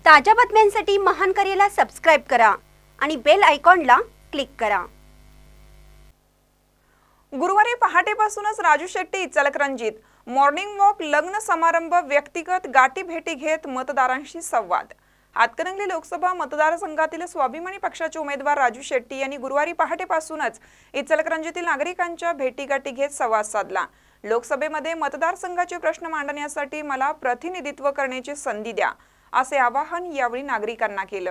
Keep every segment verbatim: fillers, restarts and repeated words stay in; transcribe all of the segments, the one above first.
ताज्या बातम्यांसाठी महान करेला सबस्क्राइब करा आणि बेल आयकॉनला क्लिक करा। गुरुवारी पहाटेपासूनच राजू शेट्टी इचलकरंजीत मॉर्निंग वॉक, लग्न समारंभ, व्यक्तिगत गाठी भेटी घेत मतदारांशी संवाद। हातकणंगले लोकसभा मतदारसंघातील स्वाभिमानी पक्षाचे उमेदवार राजू शेट्टी यांनी गुरुवारी पहाटेपासूनच इचलकरंजीतील नागरिकांच्या भेटीगाठी घेत संवाद साधला। लोकसभेमध्ये मतदारसंघाचे प्रश्न मांडण्यासाठी मला प्रतिनिधित्व करण्याची संधी द्या असे आवाहन यावेळी नागरिकांना केलं।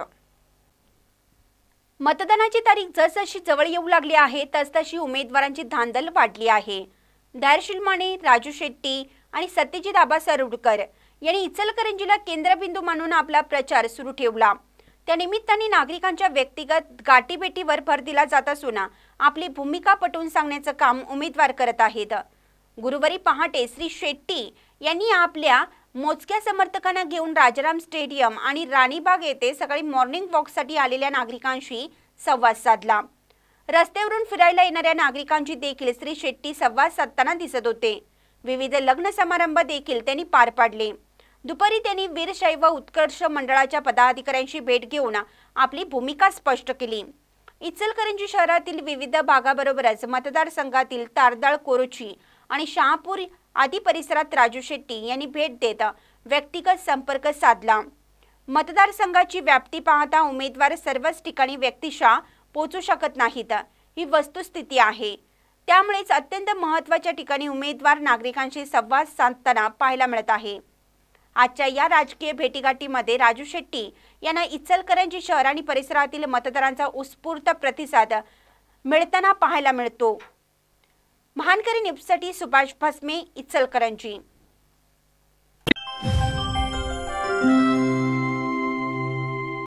मतदानाची तारीख जसजशी जवळ येऊ लागली आहे तसतशी उमेदवारांची धांदल वाढली आहे। धैर्यशील माने, राजू शेट्टी आणि सत्यजित आबा सरोडकर यांनी इचलकरंजीला केंद्रबिंदू मानून आपला प्रचार सुरू ठेवला। त्या निमित्ताने नागरिकांच्या व्यक्तिगत गाठीभेटीवर भर दिला जात असून आपली भूमिका पटवून सांगण्याचं काम उमेदवार करत आहेत। गुरुवारी पहाटे श्री शेट्टी यांनी आपल्या मोजक्या समर्थकांना घेऊन राजाराम स्टेडियम आणि राणीबाग येथे सकाळी मॉर्निंग वॉकसाठी आलेल्या नागरिकांशी संवाद साधला। रस्त्यावरून फिरायला येणाऱ्या नागरिकांची देखील श्री शेट्टी संवाद साधताना दिसत होते। विविध लग्न समारंभ देखील त्यांनी पार पाडले। दुपारी त्यांनी वीरशैव उत्कर्ष मंडळाच्या पदाधिकाऱ्यांशी भेट घेऊन आपली भूमिका स्पष्ट केली। इचलकरंजी शहरातील विविध भागाबरोबरच मतदारसंघातील तारदाळ, कोरोची आणि शहापूर आदी परिसरात राजू शेट्टी यांनी भेट देत व्यक्तिगत संपर्क साधला। मतदारसंघाची व्याप्ती पाहता उमेदवार सर्वच ठिकाणी व्यक्तिशः पोहोचू शकत नाहीत, ही वस्तुस्थिती आहे। त्यामुळेच अत्यंत महत्त्वाच्या ठिकाणी उमेदवार नागरिकांशी संवाद साधताना पाहायला मिळत आहे। आजच्या या राजकीय भेटीगाठीमध्ये राजू शेट्टी यांना इचलकरंजी शहर आणि परिसरातील मतदारांचा उत्स्फूर्त प्रतिसाद मिळताना पाहायला मिळतो। महानकरी न्यूजसाठी सुभाष भस्मे, इचलकरंजी।